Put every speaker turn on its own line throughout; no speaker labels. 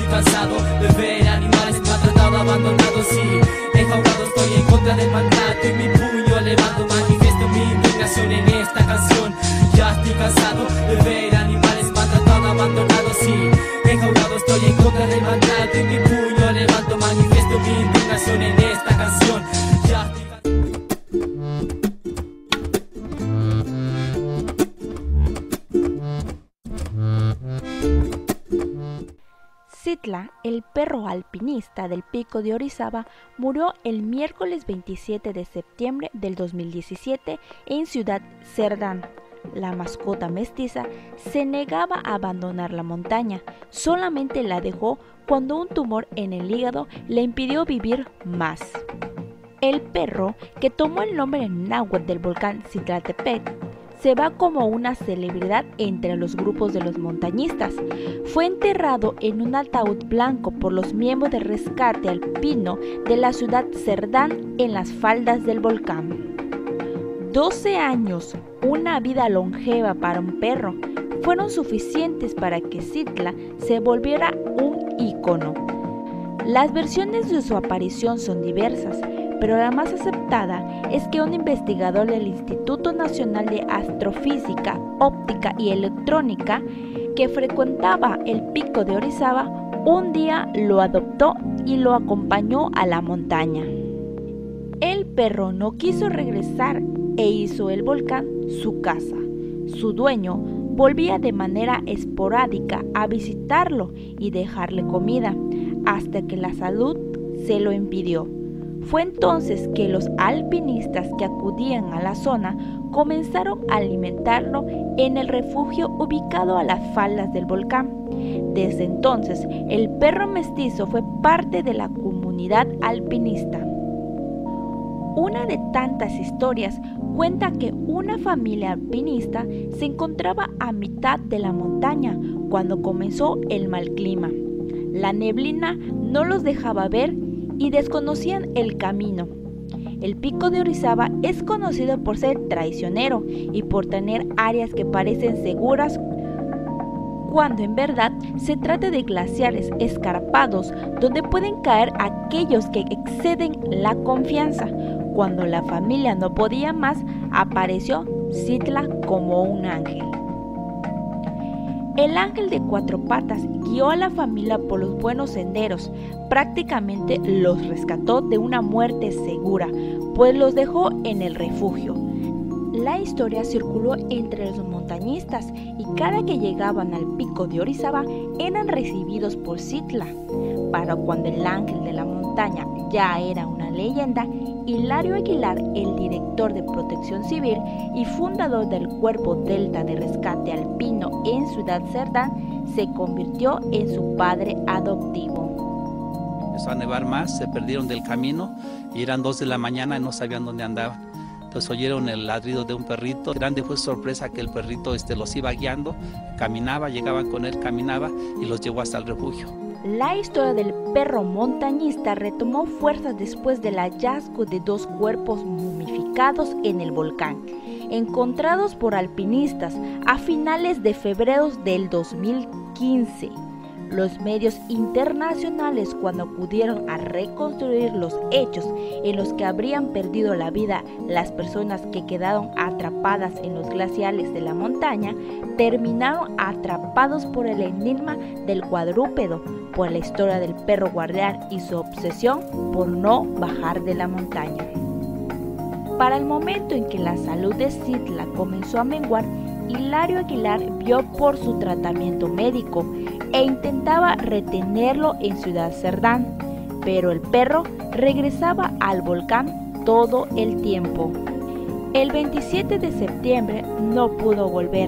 estoy cansado de ver animales maltratados, abandonados y enjaulados. Estoy en contra del maltrato y mi puño levanto, manifiesto mi indignación en esta canción. Ya estoy cansado de ver animales maltratados, abandonados y enjaulados. Estoy en contra del maltrato y mi puño levanto, manifiesto mi indignación en esta canción. Ya estoy
Xitla, el perro alpinista del Pico de Orizaba, murió el miércoles 27 de septiembre del 2017 en Ciudad Cerdán. La mascota mestiza se negaba a abandonar la montaña, solamente la dejó cuando un tumor en el hígado le impidió vivir más. El perro, que tomó el nombre en náhuatl del volcán Citlaltépetl, se va como una celebridad entre los grupos de los montañistas. Fue enterrado en un ataúd blanco por los miembros de rescate alpino de la ciudad Cerdán en las faldas del volcán. 12 años, una vida longeva para un perro, fueron suficientes para que Xitla se volviera un ícono. Las versiones de su aparición son diversas, pero la más aceptada es que un investigador del Instituto Nacional de Astrofísica, Óptica y Electrónica, que frecuentaba el Pico de Orizaba, un día lo adoptó y lo acompañó a la montaña. El perro no quiso regresar e hizo el volcán su casa. Su dueño volvía de manera esporádica a visitarlo y dejarle comida, hasta que la salud se lo impidió. Fue entonces que los alpinistas que acudían a la zona comenzaron a alimentarlo en el refugio ubicado a las faldas del volcán. Desde entonces, el perro mestizo fue parte de la comunidad alpinista. Una de tantas historias cuenta que una familia alpinista se encontraba a mitad de la montaña cuando comenzó el mal clima. La neblina no los dejaba ver y desconocían el camino. El Pico de Orizaba es conocido por ser traicionero y por tener áreas que parecen seguras cuando en verdad se trata de glaciares escarpados donde pueden caer aquellos que exceden la confianza. Cuando la familia no podía más, apareció Xitla como un ángel. El ángel de 4 patas guió a la familia por los buenos senderos, prácticamente los rescató de una muerte segura, pues los dejó en el refugio. La historia circuló entre los montañistas y cada que llegaban al Pico de Orizaba eran recibidos por Xitla. Para cuando el ángel de la montaña ya era una leyenda, Hilario Aguilar, el director de Protección Civil y fundador del Cuerpo Delta de Rescate Alpino en Ciudad Cerdán, se convirtió en su padre adoptivo.
Empezó a nevar más, se perdieron del camino y eran 2 de la mañana y no sabían dónde andaban. Entonces oyeron el ladrido de un perrito. Grande fue su sorpresa que el perrito los iba guiando, caminaba, llegaban con él, caminaba y los llevó hasta el refugio.
La historia del perro montañista retomó fuerzas después del hallazgo de 2 cuerpos momificados en el volcán, encontrados por alpinistas a finales de febrero del 2015. Los medios internacionales, cuando acudieron a reconstruir los hechos en los que habrían perdido la vida las personas que quedaron atrapadas en los glaciares de la montaña, terminaron atrapados por el enigma del cuadrúpedo, por la historia del perro guardián y su obsesión por no bajar de la montaña. Para el momento en que la salud de Xitla comenzó a menguar, Hilario Aguilar vio por su tratamiento médico e intentaba retenerlo en Ciudad Cerdán, pero el perro regresaba al volcán todo el tiempo. El 27 de septiembre no pudo volver.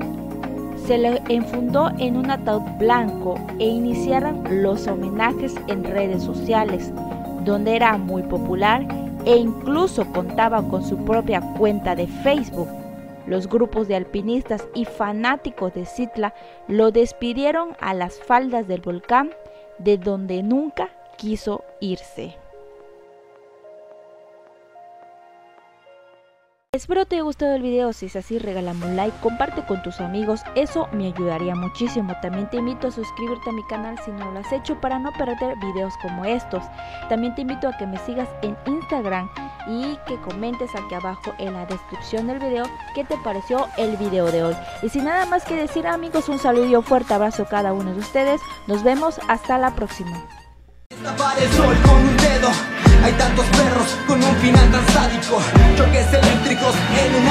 Se le enfundó en un ataúd blanco e iniciaron los homenajes en redes sociales, donde era muy popular e incluso contaba con su propia cuenta de Facebook. Los grupos de alpinistas y fanáticos de Xitla lo despidieron a las faldas del volcán, de donde nunca quiso irse. Espero te haya gustado el video. Si es así, regálame un like, comparte con tus amigos, eso me ayudaría muchísimo. También te invito a suscribirte a mi canal si no lo has hecho para no perder videos como estos. También te invito a que me sigas en Instagram y que comentes aquí abajo en la descripción del video qué te pareció el video de hoy. Y sin nada más que decir, amigos, un saludo y un fuerte abrazo a cada uno de ustedes. Nos vemos hasta la próxima.
Tapar el sol con un dedo. Hay tantos perros con un final tan sádico. Choques eléctricos en un